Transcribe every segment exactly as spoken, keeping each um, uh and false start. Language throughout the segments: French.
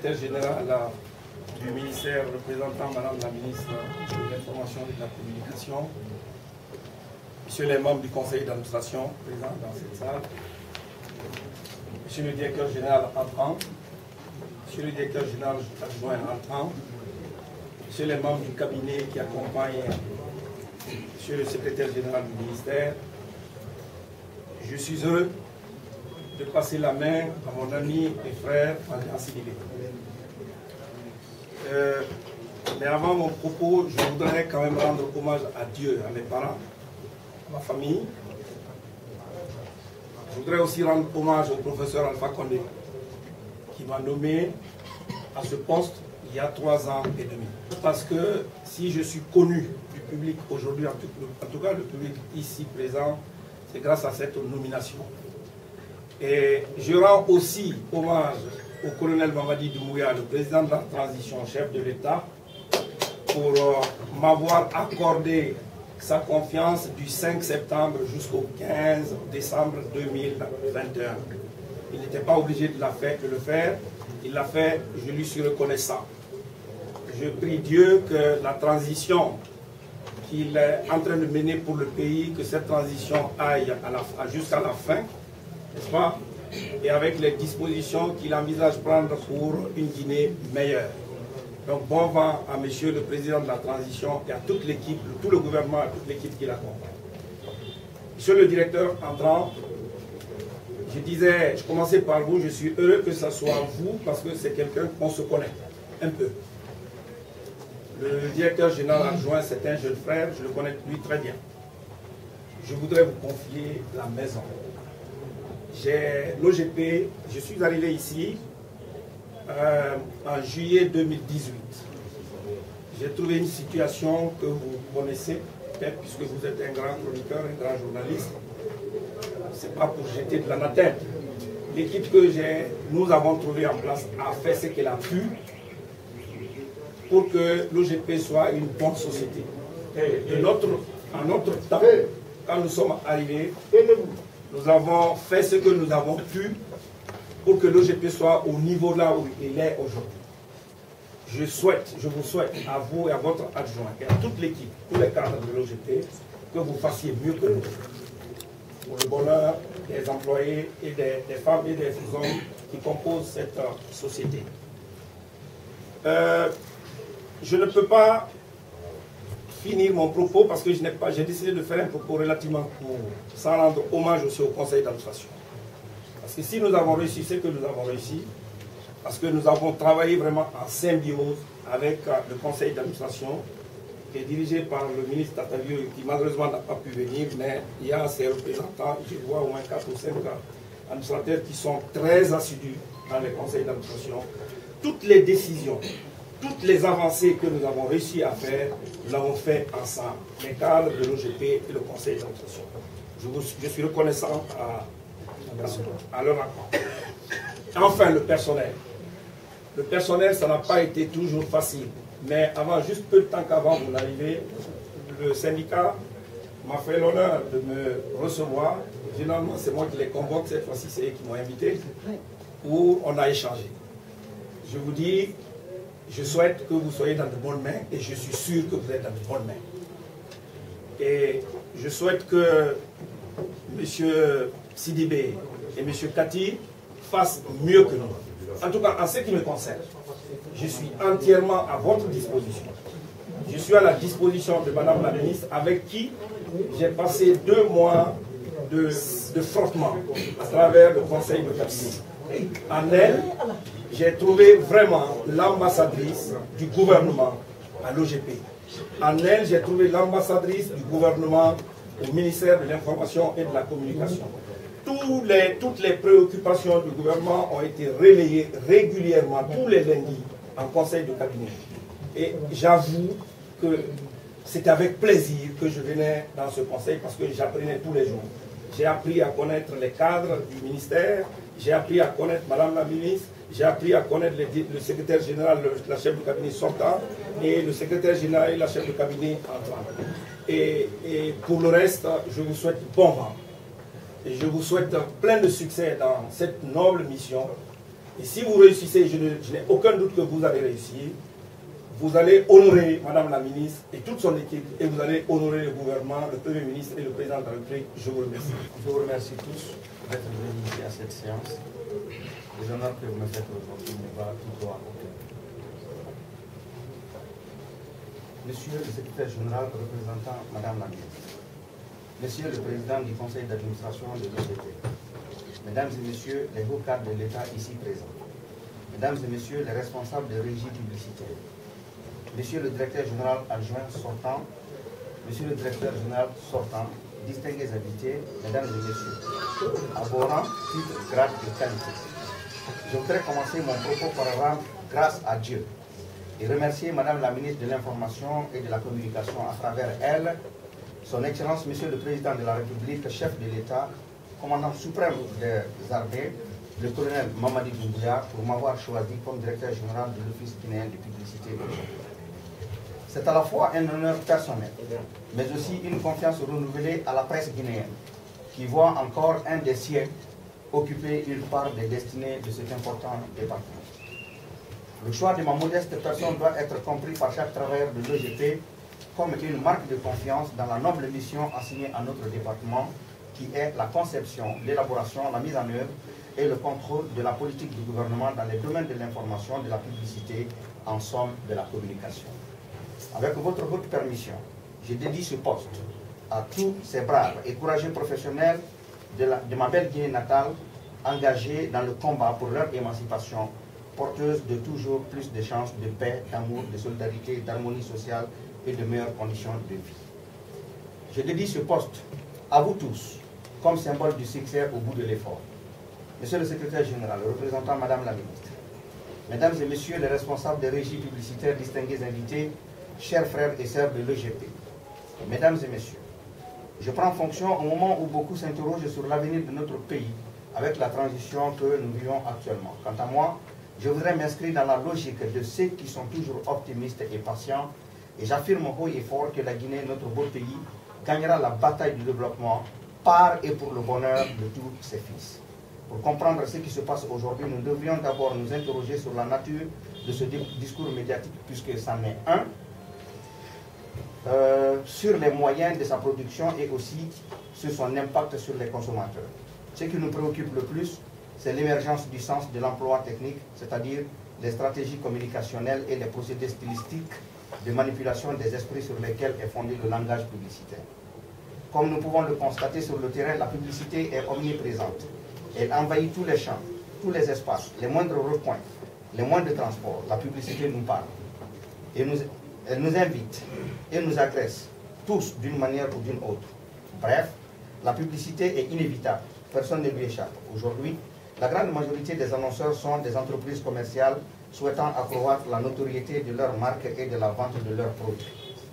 secrétaire général du ministère représentant Madame la ministre de l'Information et de la Communication, Monsieur les membres du conseil d'administration présents dans cette salle, Monsieur le directeur général entrant, Monsieur le directeur général adjoint entrant, Monsieur les membres du cabinet qui accompagnent Monsieur le secrétaire général du ministère, je suis heureux de passer la main à mon ami et frère Adrien Sidibé. Euh, mais avant mon propos, je voudrais quand même rendre hommage à Dieu, à mes parents, à ma famille. Je voudrais aussi rendre hommage au professeur Alpha Condé, qui m'a nommé à ce poste il y a trois ans et demi. Parce que si je suis connu du public aujourd'hui, en tout, en tout cas le public ici présent, c'est grâce à cette nomination. Et je rends aussi hommage au colonel Mamadi Doumbouya, le président de la transition, chef de l'État, pour euh, m'avoir accordé sa confiance du cinq septembre jusqu'au quinze décembre deux mille vingt et un. Il n'était pas obligé de, la faire, de le faire, il l'a fait, je lui suis reconnaissant. Je prie Dieu que la transition qu'il est en train de mener pour le pays, que cette transition aille jusqu'à la fin, n'est-ce pas? Et avec les dispositions qu'il envisage prendre pour une Guinée meilleure. Donc bon vent à monsieur le président de la transition et à toute l'équipe, tout le gouvernement, à toute l'équipe qui l'accompagne. Monsieur le directeur entrant, je disais, je commençais par vous, je suis heureux que ce soit vous parce que c'est quelqu'un qu'on se connaît un peu. Le directeur général adjoint, c'est un jeune frère, je le connais lui très bien. Je voudrais vous confier la maison. J'ai l'O G P, je suis arrivé ici euh, en juillet deux mille dix-huit. J'ai trouvé une situation que vous connaissez, peut-être puisque vous êtes un grand chroniqueur, un grand journaliste. Ce n'est pas pour jeter de l'anathème. L'équipe que nous avons trouvée en place a fait ce qu'elle a pu pour que l'O G P soit une bonne société. Et notre, en notre temps, quand nous sommes arrivés, nous avons fait ce que nous avons pu pour que l'O G P soit au niveau là où il est aujourd'hui. Je souhaite, je vous souhaite, à vous et à votre adjoint et à toute l'équipe, tous les cadres de l'O G P, que vous fassiez mieux que nous. Pour le bonheur des employés et des, des femmes et des hommes qui composent cette euh, société. Euh, je ne peux pas finir mon propos parce que je n'ai pas, j'ai décidé de faire un propos relativement court, sans rendre hommage aussi au conseil d'administration. Parce que si nous avons réussi ce que nous avons réussi, parce que nous avons travaillé vraiment en symbiose avec euh, le conseil d'administration, qui est dirigé par le ministre Tatavieux, qui malheureusement n'a pas pu venir, mais il y a ses représentants, je vois au moins quatre ou cinq administrateurs qui sont très assidus dans les conseils d'administration. Toutes les décisions, toutes les avancées que nous avons réussi à faire, nous l'avons fait ensemble, les cadres de l'O G P et le conseil d'administration. Je, je suis reconnaissant à, à leur accord. Enfin, le personnel. Le personnel, ça n'a pas été toujours facile. Mais avant, juste peu de temps qu'avant mon arrivée, le syndicat m'a fait l'honneur de me recevoir. Généralement, c'est moi qui les convoque, cette fois-ci, c'est eux qui m'ont invité, où on a échangé. Je vous dis, je souhaite que vous soyez dans de bonnes mains, et je suis sûr que vous êtes dans de bonnes mains. Et je souhaite que M. Sidibé et M. Kati fassent mieux que nous. En tout cas, en ce qui me concerne, je suis entièrement à votre disposition. Je suis à la disposition de Madame la ministre, avec qui j'ai passé deux mois de, de frottement à travers le conseil de cabinet. En elle, j'ai trouvé vraiment l'ambassadrice du gouvernement à l'O G P. En elle, j'ai trouvé l'ambassadrice du gouvernement au ministère de l'Information et de la Communication. Tous les, toutes les préoccupations du gouvernement ont été relayées régulièrement, tous les lundis, en conseil de cabinet. Et j'avoue que c'est avec plaisir que je venais dans ce conseil parce que j'apprenais tous les jours. J'ai appris à connaître les cadres du ministère, j'ai appris à connaître Madame la ministre, j'ai appris à connaître le, le secrétaire général, le, la chef de cabinet sortant, et le secrétaire général et la chef de cabinet entrant. Et, et pour le reste, je vous souhaite bon vent. Et je vous souhaite plein de succès dans cette noble mission Et si vous réussissez, je n'ai aucun doute que vous allez réussir, vous allez honorer Madame la ministre et toute son équipe, et vous allez honorer le gouvernement, le Premier ministre et le Président de la République. Je vous remercie. Je vous remercie tous d'être venus ici à cette séance. Les honneurs que vous me faites aujourd'hui me va tout droit au cœur. Monsieur le secrétaire général représentant Madame la ministre, Monsieur le président du conseil d'administration de l'O G P, Mesdames et Messieurs les hauts cadres de l'État ici présents, Mesdames et Messieurs les responsables de régie publicitaire, Monsieur le directeur général adjoint sortant, Monsieur le directeur général sortant, distingués invités, Mesdames et Messieurs, abhorrant, titre, grade et qualité. Je voudrais commencer mon propos par rendre grâce à Dieu et remercier Madame la ministre de l'Information et de la Communication à travers elle, Son Excellence Monsieur le Président de la République, chef de l'État, commandant suprême des armées, le colonel Mamadi Doumbouya, pour m'avoir choisi comme directeur général de l'Office guinéen de publicité. C'est à la fois un honneur personnel, mais aussi une confiance renouvelée à la presse guinéenne, qui voit encore un des siècles occuper une part des destinées de cet important département. Le choix de ma modeste personne doit être compris par chaque travailleur de l'O G P comme une marque de confiance dans la noble mission assignée à notre département, qui est la conception, l'élaboration, la mise en œuvre et le contrôle de la politique du gouvernement dans les domaines de l'information, de la publicité, en somme de la communication. Avec votre haute permission, je dédie ce poste à tous ces braves et courageux professionnels de, la, de ma belle Guinée natale, engagés dans le combat pour leur émancipation, porteuse de toujours plus de chances de paix, d'amour, de solidarité, d'harmonie sociale et de meilleures conditions de vie. Je dédie ce poste à vous tous, comme symbole du succès au bout de l'effort. Monsieur le secrétaire général, représentant Madame la ministre, Mesdames et Messieurs les responsables des régies publicitaires, distingués invités, chers frères et sœurs de l'O G P, Mesdames et Messieurs, je prends fonction au moment où beaucoup s'interrogent sur l'avenir de notre pays avec la transition que nous vivons actuellement. Quant à moi, je voudrais m'inscrire dans la logique de ceux qui sont toujours optimistes et patients, et j'affirme haut et fort que la Guinée, notre beau pays, gagnera la bataille du développement par et pour le bonheur de tous ses fils. Pour comprendre ce qui se passe aujourd'hui, nous devrions d'abord nous interroger sur la nature de ce discours médiatique, puisque c'en est un, euh, sur les moyens de sa production et aussi sur son impact sur les consommateurs. Ce qui nous préoccupe le plus, c'est l'émergence du sens de l'emploi technique, c'est-à-dire les stratégies communicationnelles et les procédés stylistiques de manipulation des esprits sur lesquels est fondé le langage publicitaire. Comme nous pouvons le constater sur le terrain, la publicité est omniprésente. Elle envahit tous les champs, tous les espaces, les moindres recoins, les moindres transports. La publicité nous parle. Et nous, elle nous invite et nous agresse, tous d'une manière ou d'une autre. Bref, la publicité est inévitable. Personne ne lui échappe. Aujourd'hui, la grande majorité des annonceurs sont des entreprises commerciales souhaitant accroître la notoriété de leur marque et de la vente de leurs produits.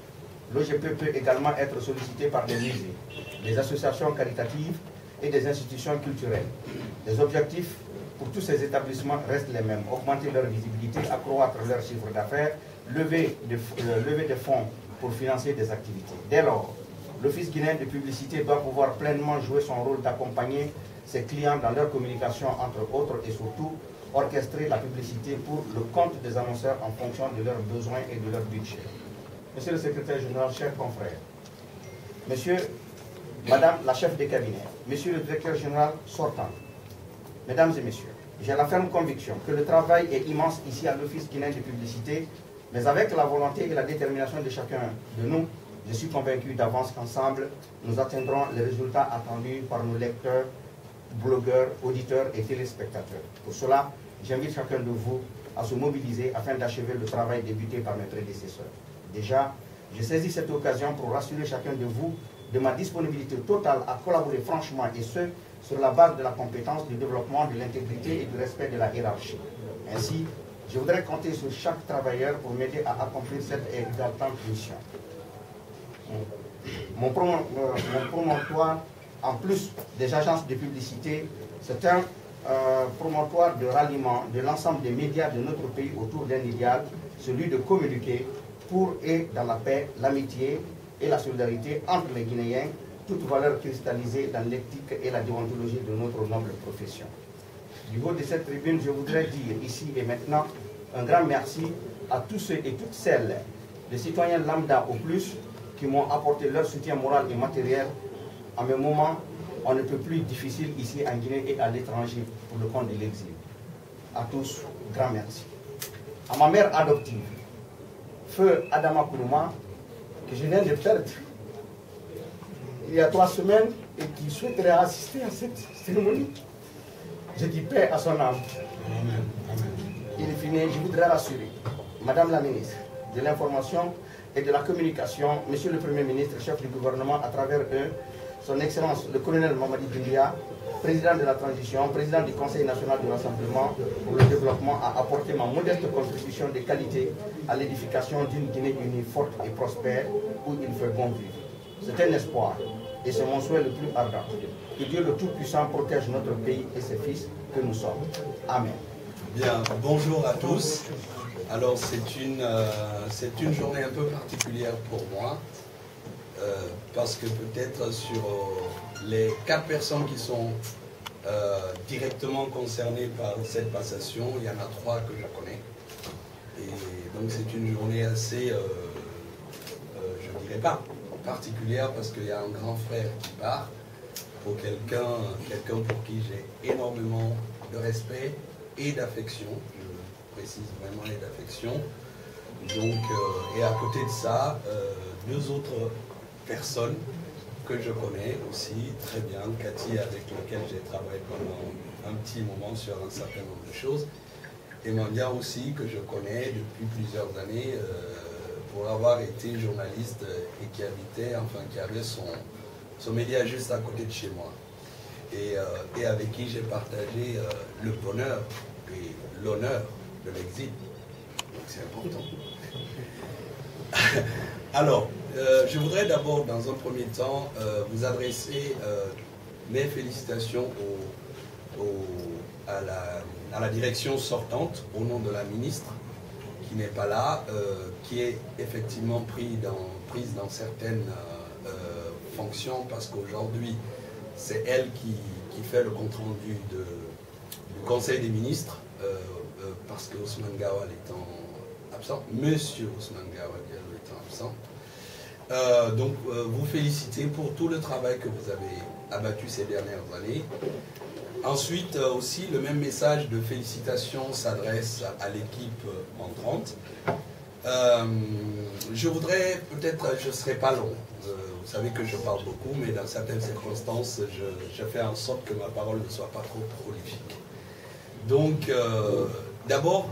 L'O G P peut également être sollicité par des musées, des associations caritatives et des institutions culturelles. Les objectifs pour tous ces établissements restent les mêmes: augmenter leur visibilité, accroître leur chiffre d'affaires, lever de, euh, lever des fonds pour financer des activités. Dès lors, l'Office guinéen de publicité doit pouvoir pleinement jouer son rôle d'accompagner ses clients dans leur communication, entre autres, et surtout orchestrer la publicité pour le compte des annonceurs en fonction de leurs besoins et de leur budget. Monsieur le secrétaire général, chers confrères, Monsieur, Madame la chef de cabinet, Monsieur le directeur général sortant, Mesdames et Messieurs, j'ai la ferme conviction que le travail est immense ici à l'Office guinéen de publicité, mais avec la volonté et la détermination de chacun de nous, je suis convaincu d'avance qu'ensemble, nous atteindrons les résultats attendus par nos lecteurs, blogueurs, auditeurs et téléspectateurs. Pour cela, j'invite chacun de vous à se mobiliser afin d'achever le travail débuté par mes prédécesseurs. Déjà, je saisis cette occasion pour rassurer chacun de vous de ma disponibilité totale à collaborer franchement, et ce, sur la base de la compétence, du développement, de l'intégrité et du respect de la hiérarchie. Ainsi, je voudrais compter sur chaque travailleur pour m'aider à accomplir cette exaltante mission. Mon, promo, euh, mon promontoire, en plus des agences de publicité, c'est un euh, promontoire de ralliement de l'ensemble des médias de notre pays autour d'un idéal, celui de communiquer pour et dans la paix, l'amitié et la solidarité entre les Guinéens, toute valeur cristallisée dans l'éthique et la déontologie de notre noble profession. Du haut de cette tribune, je voudrais dire ici et maintenant un grand merci à tous ceux et toutes celles, les citoyens lambda au plus, qui m'ont apporté leur soutien moral et matériel à mes moments on ne peut plus difficiles ici en Guinée et à l'étranger pour le compte de l'exil. À tous, grand merci. À ma mère adoptive, feu Adama Kounouma, que je viens de perdre il y a trois semaines et qui souhaiterait assister à cette cérémonie. Je dis paix à son âme. Amen. Il est fini, je voudrais rassurer Madame la ministre de l'Information et de la Communication, Monsieur le Premier ministre, chef du gouvernement, à travers eux, Son Excellence le colonel Mamadi Doumbouya, président de la transition, président du Conseil national du Rassemblement pour le développement, a apporté ma modeste contribution de qualité à l'édification d'une Guinée unie forte et prospère où il fait bon vivre. C'est un espoir et c'est mon souhait le plus ardent. Que Dieu le Tout-Puissant protège notre pays et ses fils que nous sommes. Amen. Bien, bonjour à tous. Alors c'est une, euh, c'est une journée un peu particulière pour moi euh, parce que peut-être sur euh, les quatre personnes qui sont euh, directement concernées par cette passation, il y en a trois que je connais. Et donc c'est une journée assez, euh, euh, je ne dirais pas particulière parce qu'il y a un grand frère qui part pour quelqu'un quelqu'un pour qui j'ai énormément de respect et d'affection, je précise vraiment et d'affection. Donc, euh, et à côté de ça, euh, deux autres personnes que je connais aussi très bien, Cathy avec laquelle j'ai travaillé pendant un petit moment sur un certain nombre de choses, et Mandia aussi que je connais depuis plusieurs années euh, pour avoir été journaliste et qui habitait, enfin qui avait son, son média juste à côté de chez moi. Et, euh, et avec qui j'ai partagé euh, le bonheur et l'honneur de l'exil. Donc c'est important. Alors, euh, je voudrais d'abord, dans un premier temps, euh, vous adresser euh, mes félicitations au, au, à, la, à la direction sortante, au nom de la ministre, qui n'est pas là, euh, qui est effectivement pris dans, prise dans certaines euh, euh, fonctions, parce qu'aujourd'hui, c'est elle qui, qui fait le compte-rendu du Conseil des ministres, euh, euh, parce que Ousmane Gawal étant absent, Monsieur Ousmane Gawal étant absent. Euh, donc, euh, vous féliciter pour tout le travail que vous avez abattu ces dernières années. Ensuite, euh, aussi, le même message de félicitations s'adresse à l'équipe entrante. Euh, je voudrais, peut-être, je ne serai pas long. Euh, vous savez que je parle beaucoup, mais dans certaines circonstances, je, je fais en sorte que ma parole ne soit pas trop prolifique. Donc, euh, d'abord,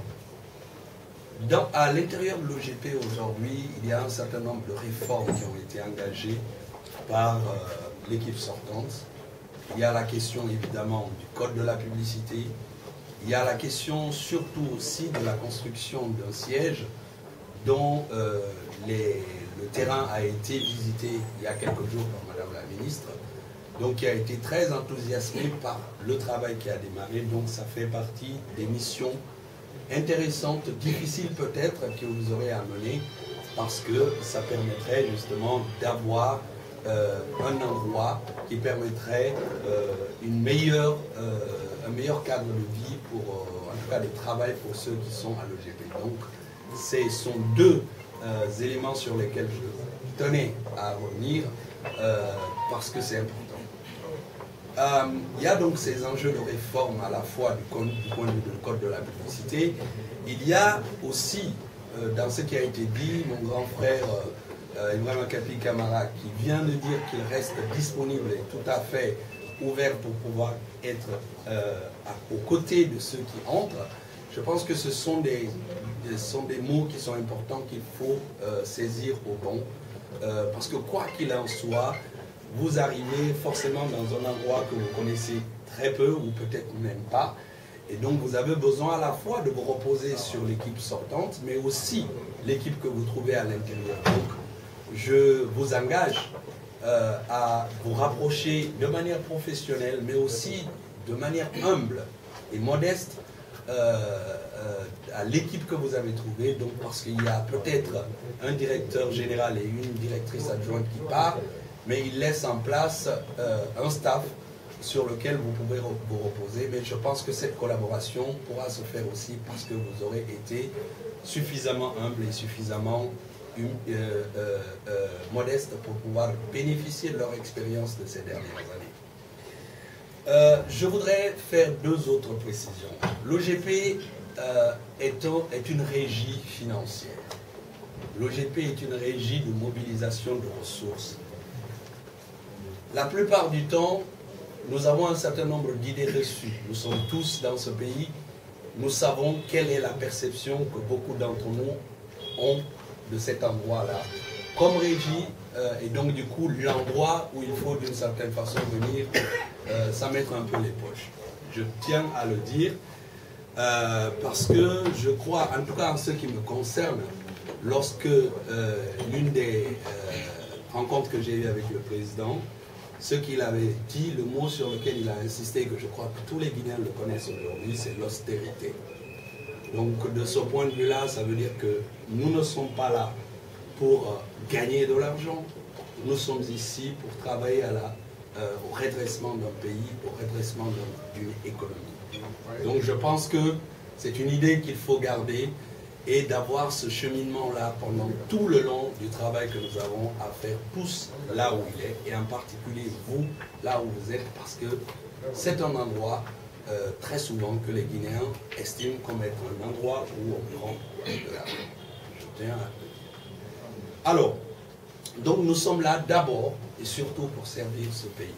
à l'intérieur de l'O G P aujourd'hui, il y a un certain nombre de réformes qui ont été engagées par euh, l'équipe sortante. Il y a la question évidemment du code de la publicité. Il y a la question surtout aussi de la construction d'un siège dont euh, les, le terrain a été visité il y a quelques jours par Madame la ministre. Donc qui a été très enthousiasmé par le travail qui a démarré. Donc ça fait partie des missions intéressantes, difficiles peut-être, que vous aurez à mener, parce que ça permettrait justement d'avoir euh, un endroit qui permettrait euh, une meilleure, euh, un meilleur cadre de vie, pour, euh, en tout cas de travail pour ceux qui sont à l'O G P. Donc ce sont deux euh, éléments sur lesquels je tenais à revenir, euh, parce que c'est important. Euh, il y a donc ces enjeux de réforme à la fois du, code, du point de vue du code de la publicité. Il y a aussi, euh, dans ce qui a été dit, mon grand frère euh, Ibrahima Kapi Kamara, qui vient de dire qu'il reste disponible et tout à fait ouvert pour pouvoir être euh, à, aux côtés de ceux qui entrent. Je pense que ce sont des, des, sont des mots qui sont importants qu'il faut euh, saisir au bon. Euh, parce que quoi qu'il en soit, vous arrivez forcément dans un endroit que vous connaissez très peu ou peut-être même pas. Et donc vous avez besoin à la fois de vous reposer sur l'équipe sortante, mais aussi l'équipe que vous trouvez à l'intérieur. Donc je vous engage euh, à vous rapprocher de manière professionnelle, mais aussi de manière humble et modeste euh, euh, à l'équipe que vous avez trouvée. Donc parce qu'il y a peut-être un directeur général et une directrice adjointe qui part, mais il laisse en place euh, un staff sur lequel vous pouvez vous reposer, mais je pense que cette collaboration pourra se faire aussi parce que vous aurez été suffisamment humble et suffisamment euh, euh, euh, modeste pour pouvoir bénéficier de leur expérience de ces dernières années. Euh, je voudrais faire deux autres précisions. L'O G P euh, est, est une régie financière. L'O G P est une régie de mobilisation de ressources. La plupart du temps, nous avons un certain nombre d'idées reçues. Nous sommes tous dans ce pays. Nous savons quelle est la perception que beaucoup d'entre nous ont de cet endroit-là comme régie, euh, et donc du coup l'endroit où il faut d'une certaine façon venir euh, s'en mettre un peu les poches. Je tiens à le dire euh, parce que je crois, en tout cas en ce qui me concerne, lorsque euh, l'une des euh, rencontres que j'ai eues avec le président, ce qu'il avait dit, le mot sur lequel il a insisté, que je crois que tous les Guinéens le connaissent aujourd'hui, c'est l'austérité. Donc de ce point de vue-là, ça veut dire que nous ne sommes pas là pour gagner de l'argent. Nous sommes ici pour travailler à la, euh, au redressement d'un pays, au redressement d'une économie. Donc je pense que c'est une idée qu'il faut garder et d'avoir ce cheminement-là pendant tout le long du travail que nous avons à faire tous là où il est, et en particulier vous, là où vous êtes, parce que c'est un endroit euh, très souvent que les Guinéens estiment comme être un endroit où on prend de l'argent. Je tiens à le dire. Alors, donc nous sommes là d'abord et surtout pour servir ce pays.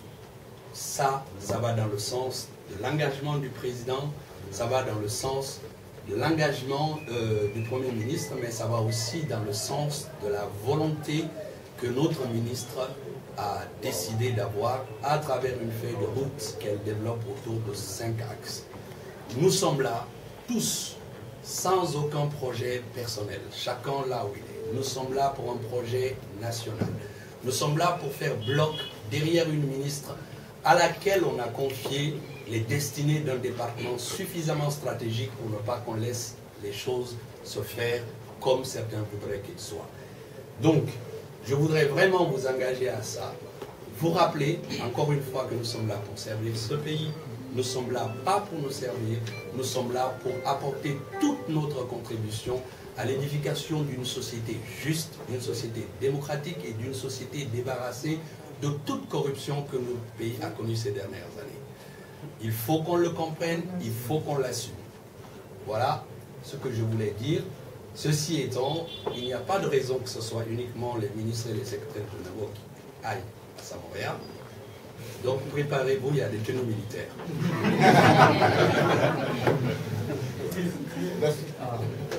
Ça, ça va dans le sens de l'engagement du président, ça va dans le sens de l'engagement euh, du Premier ministre, mais ça va aussi dans le sens de la volonté que notre ministre a décidé d'avoir à travers une feuille de route qu'elle développe autour de cinq axes. Nous sommes là, tous, sans aucun projet personnel, chacun là où il est. Nous sommes là pour un projet national. Nous sommes là pour faire bloc derrière une ministre à laquelle on a confié les destinées d'un département suffisamment stratégique pour ne pas qu'on laisse les choses se faire comme certains voudraient qu'il soit. Donc, je voudrais vraiment vous engager à ça. Vous rappeler, encore une fois, que nous sommes là pour servir ce pays. Nous sommes là pas pour nous servir, nous sommes là pour apporter toute notre contribution à l'édification d'une société juste, d'une société démocratique et d'une société débarrassée de toute corruption que notre pays a connue ces dernières années. Il faut qu'on le comprenne, il faut qu'on l'assume. Voilà ce que je voulais dire. Ceci étant, il n'y a pas de raison que ce soit uniquement les ministres et les secrétaires généraux qui aillent à Saint-Montréal. Donc préparez-vous, il y a des tenues militaires. Merci.